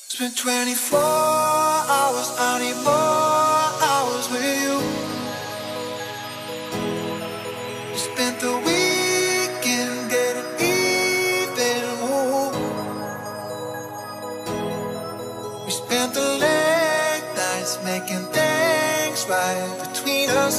It's been 24 hours, I need more hours with you. We spent the weekend getting even, ooh. We spent the late nights making things right between us.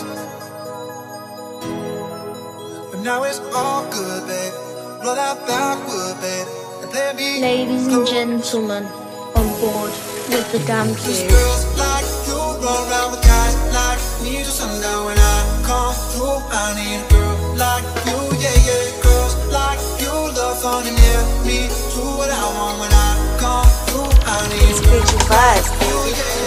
But now it's all good, babe. Roll that backward, babe, and let me Ladies and gentlemen, on board with the damn crew. Girls like you run around with guys like me till sundown. When I come through, I need a girl like you, yeah, yeah. Girls like you love fun and yeah, me do what I want. When I come through, I need a girl like you, yeah, yeah.